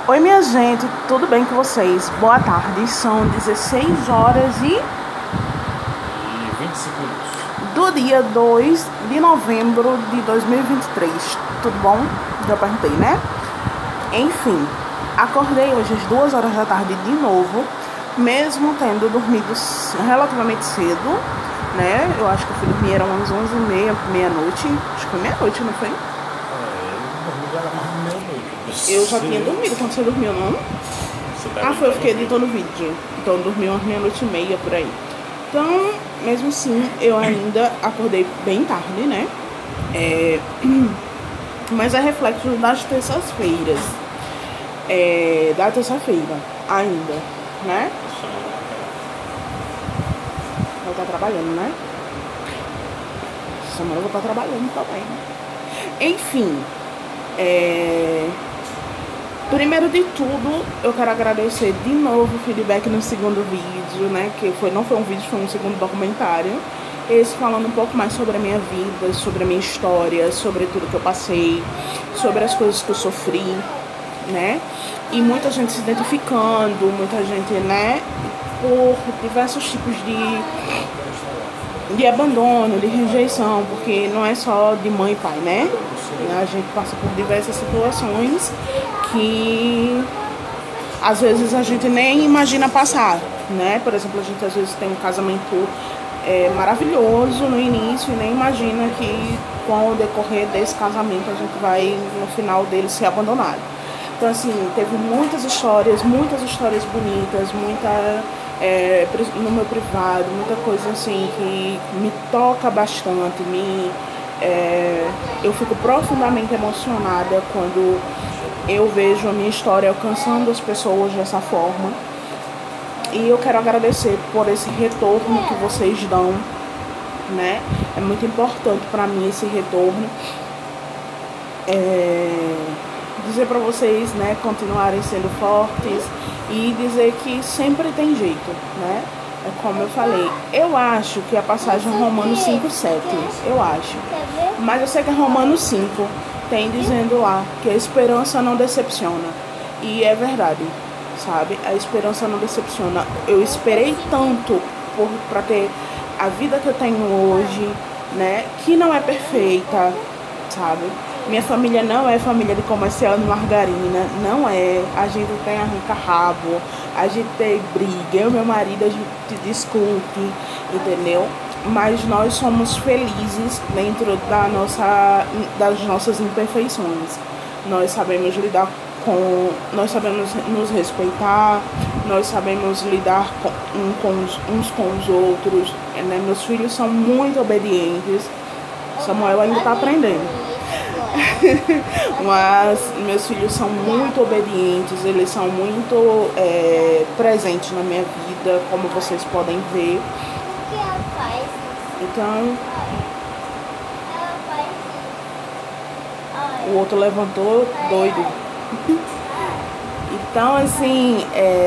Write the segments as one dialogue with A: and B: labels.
A: Oi, minha gente, tudo bem com vocês? Boa tarde, são 16 horas
B: E 25 minutos.
A: do dia 2 de novembro de 2023. Tudo bom? Já perguntei, né? Enfim, acordei hoje às 2 horas da tarde de novo, mesmo tendo dormido relativamente cedo, né? Eu acho que eu fui dormir, eram umas 11h30, meia-noite. Acho que foi meia-noite, não foi?
B: Eu dormi já era mais de meia-noite.
A: Eu já tinha dormido quando você dormiu, não? Foi, eu fiquei editando o vídeo. Então eu dormi umas meia-noite e meia por aí. Então, mesmo assim, eu ainda acordei bem tarde, né? Mas é reflexo das terças-feiras. Da terça-feira ainda, né? Vou estar trabalhando, né? Essa semana eu vou estar trabalhando também. Enfim, primeiro de tudo, eu quero agradecer de novo o feedback no segundo vídeo, né? Que não foi um vídeo, foi um segundo documentário. Esse falando um pouco mais sobre a minha vida, sobre a minha história, sobre tudo que eu passei, sobre as coisas que eu sofri, né? E muita gente se identificando, muita gente, né? Por diversos tipos de abandono, de rejeição, porque não é só de mãe e pai, né? A gente passa por diversas situações que às vezes a gente nem imagina passar, né? Por exemplo, a gente às vezes tem um casamento maravilhoso no início e nem imagina que com o decorrer desse casamento a gente vai no final dele ser abandonado. Então assim, teve muitas histórias bonitas, no meu privado, muita coisa assim que me toca bastante, eu fico profundamente emocionada quando eu vejo a minha história alcançando as pessoas dessa forma. E eu quero agradecer por esse retorno que vocês dão, né? É muito importante para mim esse retorno. Dizer para vocês, né, continuarem sendo fortes e dizer que sempre tem jeito, né? É como eu falei, eu acho que a passagem é Romanos 5:7, eu acho. Mas eu sei que é Romanos 5, tem dizendo lá que a esperança não decepciona. E é verdade, sabe? A esperança não decepciona. Eu esperei tanto para ter a vida que eu tenho hoje, né? Que não é perfeita, sabe? Minha família não é família de comercial de margarina, não é. A gente tem arranca-rabo, a gente tem briga, eu e meu marido a gente discute, entendeu? Mas nós somos felizes dentro das nossas imperfeições. Nós sabemos nós sabemos nos respeitar, nós sabemos lidar uns com os outros, né? Meus filhos são muito obedientes, Samuel ainda está aprendendo. Mas meus filhos são muito obedientes, eles são muito presentes na minha vida, como vocês podem ver. Então, o outro levantou doido. Então, assim,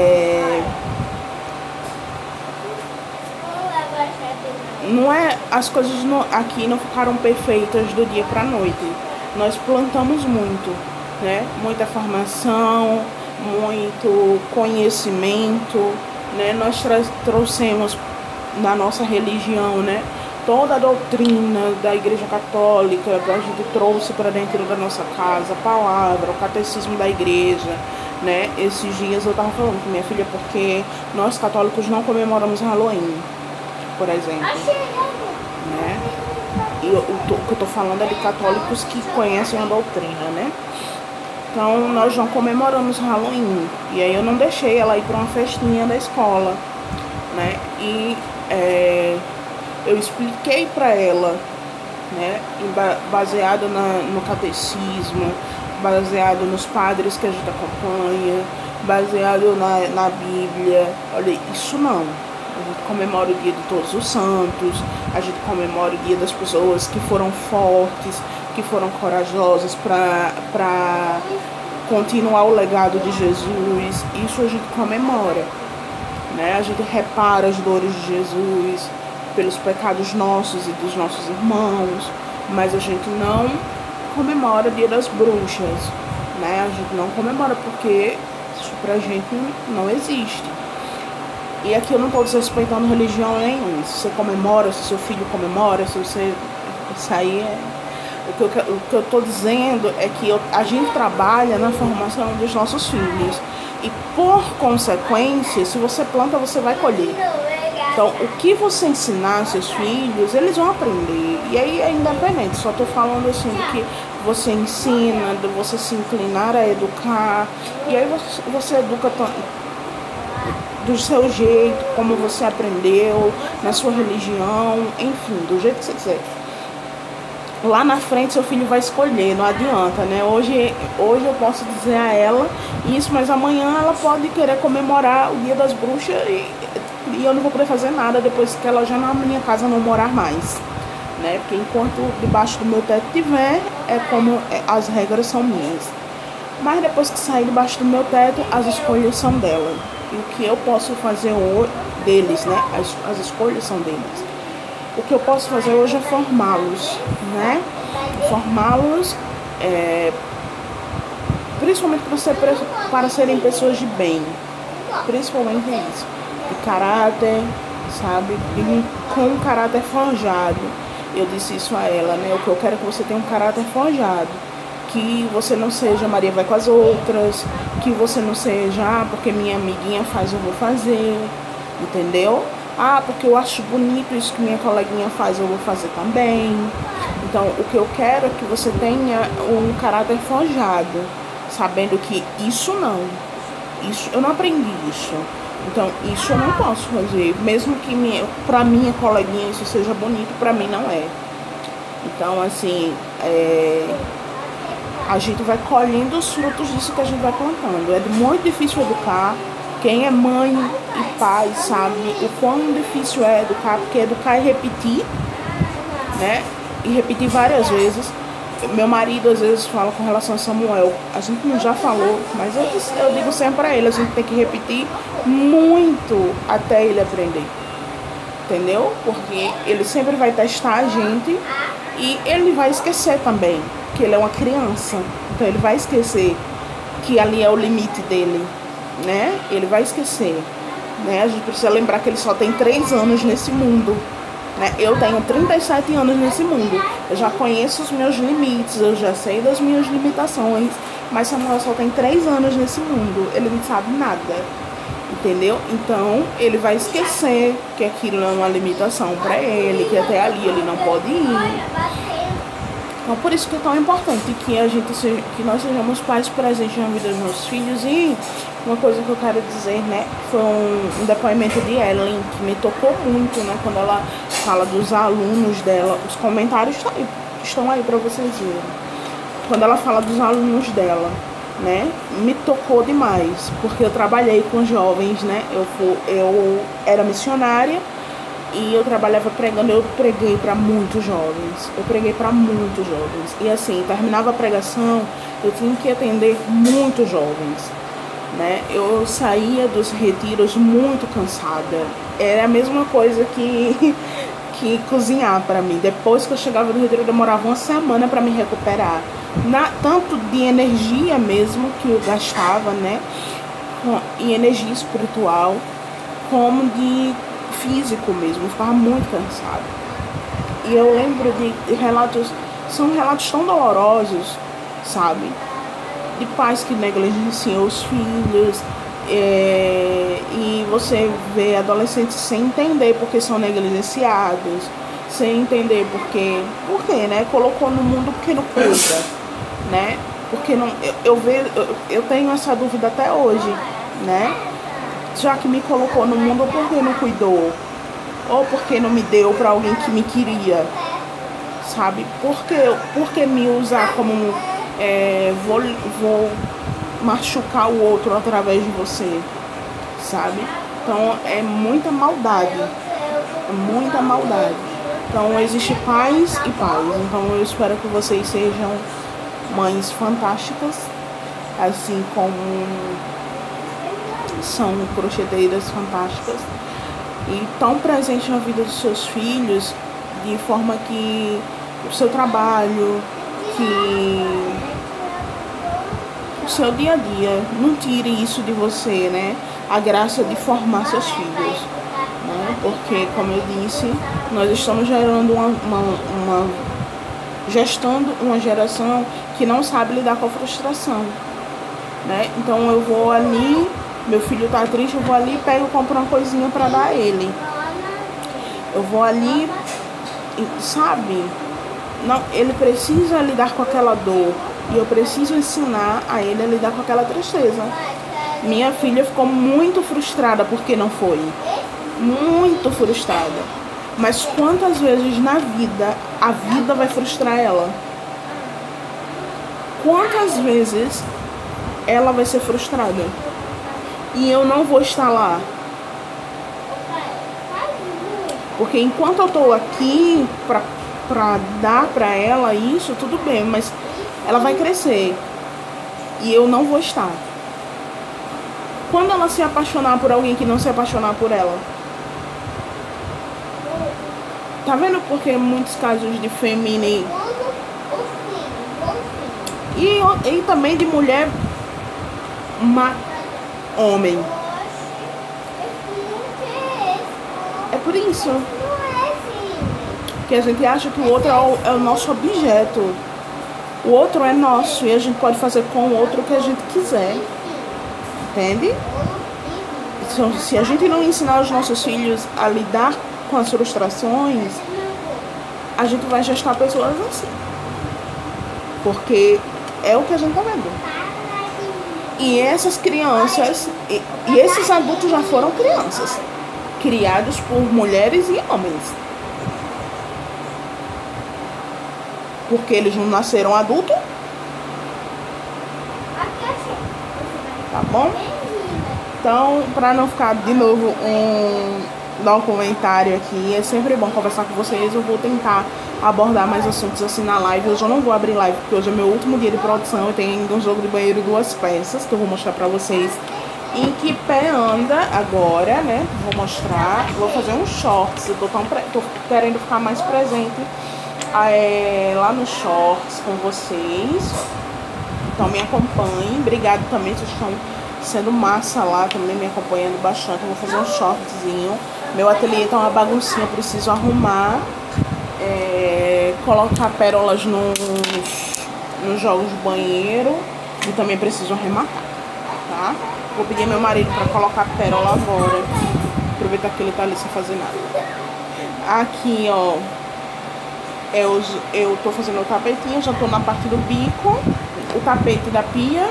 A: não é, as coisas aqui não ficaram perfeitas do dia para a noite. Nós plantamos muito, né? Muita formação, muito conhecimento, né? Nós trouxemos na nossa religião, né? Toda a doutrina da Igreja Católica, a gente trouxe para dentro da nossa casa, a palavra, o catecismo da igreja, né? Esses dias eu estava falando com minha filha porque nós católicos não comemoramos Halloween, por exemplo, né? E o que eu estou falando é de católicos que conhecem a doutrina, né? Então, nós não comemoramos Halloween. E aí eu não deixei ela ir para uma festinha da escola, né? E eu expliquei para ela, né? Baseado no catecismo, baseado nos padres que a gente acompanha, baseado na Bíblia. Olha, isso não. A gente comemora o dia de Todos os Santos, a gente comemora o dia das pessoas que foram fortes, que foram corajosas para continuar o legado de Jesus. Isso a gente comemora, né? A gente repara as dores de Jesus pelos pecados nossos e dos nossos irmãos, mas a gente não comemora o dia das bruxas, né? A gente não comemora porque isso pra gente não existe. E aqui eu não estou desrespeitando religião nenhuma. Se você comemora, se seu filho comemora, se você... Isso aí é... O que eu estou dizendo é que a gente trabalha na formação dos nossos filhos. E por consequência, se você planta, você vai colher. Então, o que você ensinar aos seus filhos, eles vão aprender. E aí é independente. Só estou falando assim do que você ensina, de você se inclinar a educar. E aí você educa do seu jeito, como você aprendeu, na sua religião, enfim, do jeito que você quiser. Lá na frente seu filho vai escolher, não adianta, né? Hoje eu posso dizer a ela isso, mas amanhã ela pode querer comemorar o Dia das Bruxas e eu não vou poder fazer nada depois que ela já na minha casa não morar mais, né? Porque enquanto debaixo do meu teto tiver, as regras são minhas. Mas depois que sair debaixo do meu teto, as escolhas são dela. E o que eu posso fazer hoje, deles, né? As escolhas são deles. O que eu posso fazer hoje é formá-los, né? Formá-los, principalmente para serem pessoas de bem. Principalmente isso. De caráter, sabe? Com um caráter forjado. Eu disse isso a ela, né? O que eu quero é que você tenha um caráter forjado. Que você não seja Maria vai com as outras, que você não seja, porque minha amiguinha faz, eu vou fazer, entendeu? Porque eu acho bonito isso que minha coleguinha faz, eu vou fazer também. Então, o que eu quero é que você tenha um caráter forjado, sabendo que isso eu não aprendi isso. Então, isso eu não posso fazer, mesmo que pra minha coleguinha isso seja bonito, pra mim não é. Então, assim, a gente vai colhendo os frutos disso que a gente vai plantando. É muito difícil educar. Quem é mãe e pai sabe o quão difícil é educar, porque educar é repetir, né? E repetir várias vezes. Meu marido às vezes fala com relação a Samuel. A gente não já falou, mas eu digo sempre pra ele, a gente tem que repetir muito até ele aprender. Entendeu? Porque ele sempre vai testar a gente e ele vai esquecer também, que ele é uma criança. Então ele vai esquecer que ali é o limite dele, né? Ele vai esquecer, né? A gente precisa lembrar que ele só tem 3 anos nesse mundo, né? Eu tenho 37 anos nesse mundo. Eu já conheço os meus limites, eu já sei das minhas limitações, mas Samuel só tem 3 anos nesse mundo. Ele não sabe nada, entendeu? Então ele vai esquecer que aquilo é uma limitação para ele, que até ali ele não pode ir. Então, por isso que é tão importante que nós sejamos pais presentes na vida dos nossos filhos. E uma coisa que eu quero dizer, né, foi um depoimento de Ellen, que me tocou muito, né, quando ela fala dos alunos dela. Os comentários estão aí para vocês verem. Quando ela fala dos alunos dela, né, me tocou demais, porque eu trabalhei com jovens, né, eu era missionária. E eu trabalhava pregando, eu preguei para muitos jovens. E assim, terminava a pregação, eu tinha que atender muitos jovens, né? Eu saía dos retiros muito cansada. Era a mesma coisa que cozinhar para mim. Depois que eu chegava do retiro, eu demorava uma semana para me recuperar. Tanto de energia mesmo que eu gastava, né? E energia espiritual, como de físico mesmo, eu ficava muito cansada. E eu lembro de relatos, são relatos tão dolorosos, sabe? De pais que negligenciam os filhos, e você vê adolescentes sem entender porque são negligenciados, sem entender porque, né? Colocou no mundo porque não cuida, né? Porque não, eu tenho essa dúvida até hoje, né? Já que me colocou no mundo, por que não cuidou? Ou por que não me deu para alguém que me queria? Sabe? Por que me usar como vou machucar o outro através de você? Sabe? Então é muita maldade. Então existe pais e pais. Então eu espero que vocês sejam mães fantásticas, assim como são crocheteiras fantásticas e tão presentes na vida dos seus filhos, de forma que o seu trabalho, que o seu dia a dia. Não tire isso de você, né? A graça de formar seus filhos, né? Porque, como eu disse, nós estamos gerando gestando uma geração que não sabe lidar com a frustração, né? Então eu vou ali, meu filho tá triste, eu vou ali, pego e compro uma coisinha para dar a ele. Eu vou ali, sabe? Não, ele precisa lidar com aquela dor e eu preciso ensinar a ele a lidar com aquela tristeza. Minha filha ficou muito frustrada porque não foi. Muito frustrada. Mas quantas vezes na vida a vida vai frustrar ela? Quantas vezes ela vai ser frustrada? E eu não vou estar lá. Porque enquanto eu tô aqui pra dar pra ela isso, tudo bem, mas ela vai crescer. E eu não vou estar. Quando ela se apaixonar por alguém que não se apaixonar por ela? Tá vendo porque muitos casos de feminino e também de mulher homem. É por isso que a gente acha que o outro é o nosso objeto. O outro é nosso e a gente pode fazer com o outro o que a gente quiser. Entende? Então, se a gente não ensinar os nossos filhos a lidar com as frustrações, a gente vai gestar pessoas assim. Porque é o que a gente tá vendo. E essas crianças, e esses adultos já foram crianças, criados por mulheres e homens. Porque eles não nasceram adultos. Tá bom? Então, para não ficar de novo dar um comentário aqui, é sempre bom conversar com vocês. Eu vou tentar abordar mais assuntos assim na live. Hoje eu não vou abrir live porque hoje é meu último dia de produção. Eu tenho ainda um jogo de banheiro 2 peças que eu vou mostrar pra vocês. Em que pé anda agora, né? Vou mostrar. Vou fazer um shorts. Eu tô querendo ficar mais presente lá nos shorts com vocês. Então me acompanhem. Obrigado também, vocês estão sendo massa lá também, me acompanhando bastante. Eu vou fazer um shortzinho. Meu ateliê tá uma baguncinha, eu preciso arrumar, colocar pérolas nos jogos de banheiro e também preciso arrematar, tá? Vou pedir meu marido para colocar pérola agora, aproveitar que ele tá ali sem fazer nada. Aqui, ó, eu tô fazendo o tapetinho, já tô na parte do bico, o tapete da pia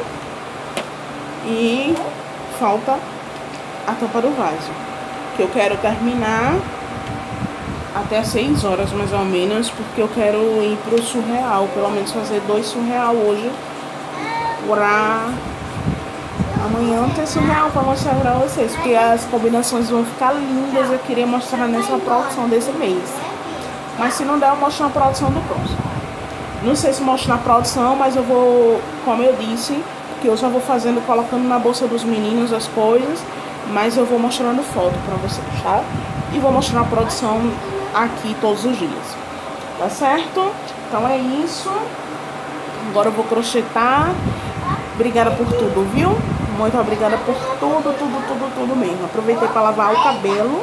A: e falta a tampa do vaso, que eu quero terminar até 6 horas mais ou menos, porque eu quero ir pro surreal, pelo menos fazer 2 surreal hoje, pra amanhã ter surreal pra mostrar pra vocês, porque as combinações vão ficar lindas. Eu queria mostrar nessa produção desse mês, mas se não der eu mostro na produção do próximo. Não sei se mostro na produção, mas eu vou, como eu disse, que eu já vou fazendo, colocando na bolsa dos meninos as coisas, mas eu vou mostrando foto pra vocês, tá? E vou mostrar a produção aqui todos os dias, tá certo? Então é isso. Agora eu vou crochetar. Obrigada por tudo, viu? Muito obrigada por tudo mesmo. Aproveitei para lavar o cabelo,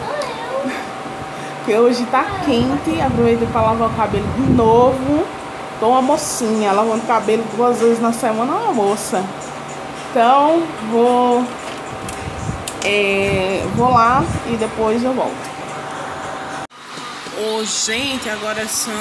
A: que hoje tá quente. Aproveitei para lavar o cabelo de novo. Tô uma mocinha, lavando cabelo 2 vezes na semana, uma moça. Então vou lá e depois eu volto. Ô, gente, agora são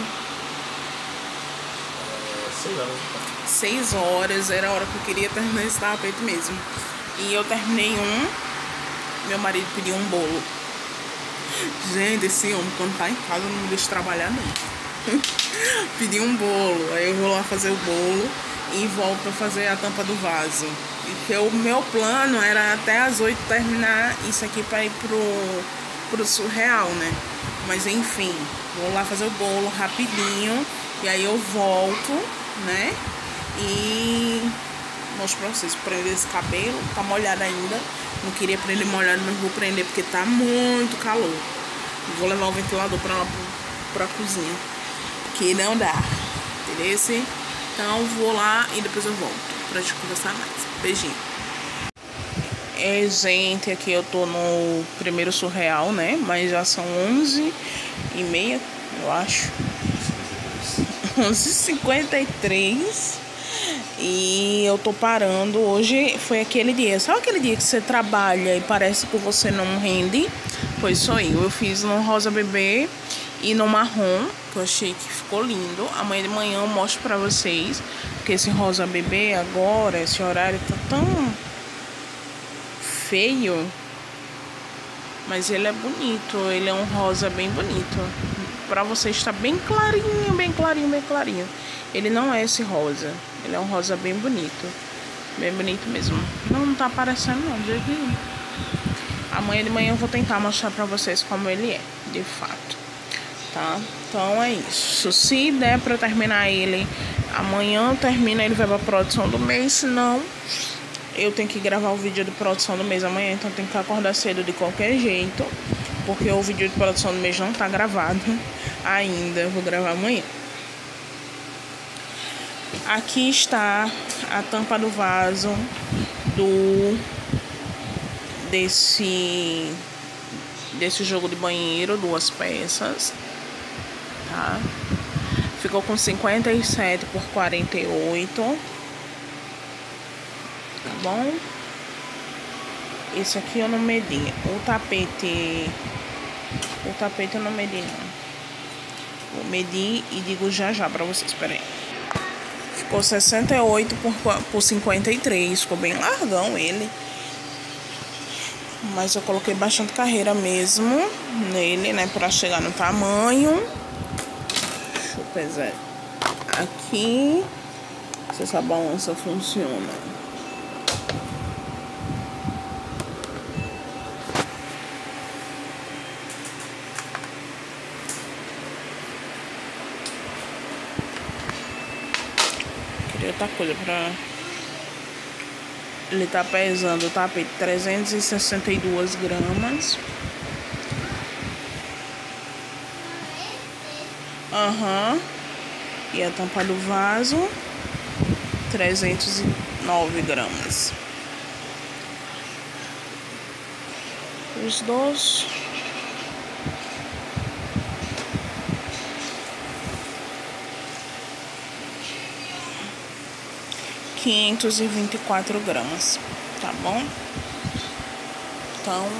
A: 6 horas. Era a hora que eu queria terminar esse tapete mesmo. E eu terminei meu marido pediu um bolo. Gente, esse homem quando tá em casa não me deixa trabalhar não. Pedi um bolo, aí eu vou lá fazer o bolo e volto pra fazer a tampa do vaso. Porque o meu plano era até as 8 terminar isso aqui pra ir pro surreal, né? Mas enfim, vou lá fazer o bolo rapidinho e aí eu volto, né? E mostro pra vocês. Prender esse cabelo, tá molhado ainda. Não queria prender molhado, mas vou prender porque tá muito calor. Vou levar o ventilador pra lá pra cozinha, que não dá, entendeu? Então vou lá e depois eu volto. pra gente conversar mais. Beijinho. Gente, aqui eu tô no primeiro surreal, né? Mas já são 11h30, eu acho. 11h53. E eu tô parando. Hoje foi aquele dia. Sabe aquele dia que você trabalha e parece que você não rende? Pois sou eu. Eu fiz no rosa bebê e no marrom, que eu achei que ficou lindo. Amanhã de manhã eu mostro pra vocês. Porque esse rosa bebê agora, esse horário tá tão feio. Mas ele é bonito. Ele é um rosa bem bonito. Pra vocês tá bem clarinho, bem clarinho, bem clarinho. Ele não é esse rosa. Ele é um rosa bem bonito. Bem bonito mesmo. Não tá aparecendo não, de jeito nenhum. Amanhã de manhã eu vou tentar mostrar pra vocês como ele é, de fato. Tá? Então é isso. Se der pra terminar ele amanhã, termina, ele vai pra produção do mês. Se não, eu tenho que gravar o vídeo de produção do mês amanhã. Então tem que acordar cedo de qualquer jeito. Porque o vídeo de produção do mês não tá gravado ainda. Eu vou gravar amanhã. Aqui está a tampa do vaso desse jogo de banheiro, 2 peças, tá? Ficou com 57 por 48, tá bom? Esse aqui eu não medi. O tapete eu não medi não. Vou medir e digo já pra vocês, peraí. Ficou 68 por 53. Ficou bem largão ele. Mas eu coloquei bastante carreira mesmo nele, né? Pra chegar no tamanho. Deixa eu pesar aqui. Se essa balança funciona. Outra coisa pra... Ele tá pesando o tapete 362 gramas. E a tampa do vaso 309 gramas. Os dois. ,524 gramas, tá bom? Então,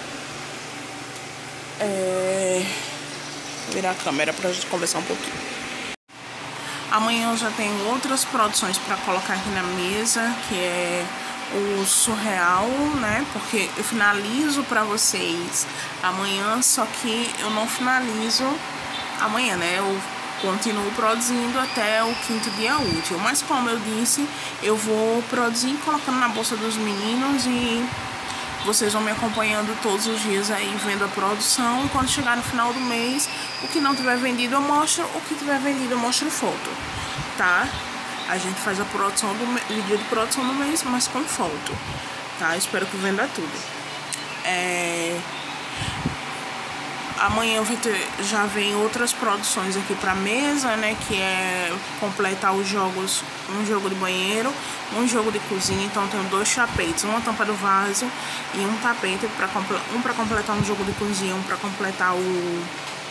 A: vou virar a câmera pra gente conversar um pouquinho. Amanhã eu já tenho outras produções pra colocar aqui na mesa, que é o surreal, né? Porque eu finalizo pra vocês amanhã, só que eu não finalizo amanhã, né? Eu continuo produzindo até o 5º dia útil. Mas como eu disse, eu vou produzir colocando na bolsa dos meninos e vocês vão me acompanhando todos os dias aí vendo a produção. Quando chegar no final do mês, o que não tiver vendido eu mostro, o que tiver vendido eu mostro foto, tá? A gente faz a produção do vídeo de produção do mês, mas com foto, tá? Espero que venda tudo. Amanhã já vem outras produções aqui pra mesa, né? Que é completar os jogos, um jogo de banheiro, um jogo de cozinha. Então eu tenho 2 tapetes, uma tampa do vaso e um tapete, um pra completar um jogo de cozinha, um pra completar o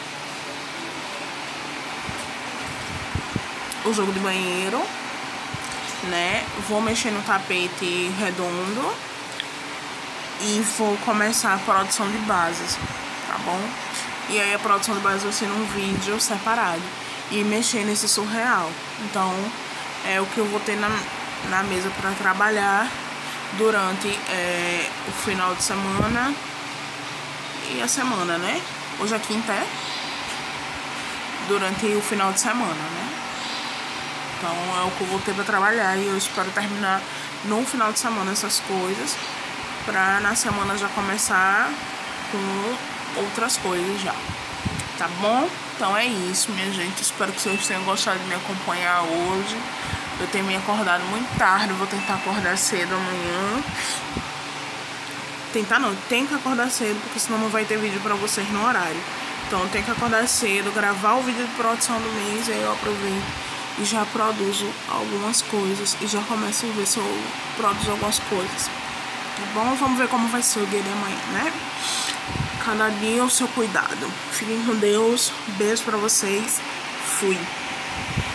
A: jogo de banheiro, né? Vou mexer no tapete redondo e vou começar a produção de bases, tá bom? E aí a produção de base vai ser num vídeo separado e mexer nesse surreal. Então é o que eu vou ter na mesa para trabalhar durante o final de semana e a semana, né? Hoje é quinta, durante o final de semana, né? Então é o que eu vou ter para trabalhar e eu espero terminar no final de semana essas coisas, para na semana já começar com outras coisas já, tá bom? Então é isso, minha gente. Espero que vocês tenham gostado de me acompanhar hoje. Eu tenho me acordado muito tarde, vou tentar acordar cedo amanhã. Tentar não, tem que acordar cedo, porque senão não vai ter vídeo pra vocês no horário. Então tem que acordar cedo, gravar o vídeo de produção do mês, aí eu aproveito e já produzo algumas coisas e já começo a ver se eu produzo algumas coisas, tá bom? Vamos ver como vai ser o dia de amanhã, né? Cada dia o seu cuidado. Fiquem com Deus. Beijo pra vocês. Fui.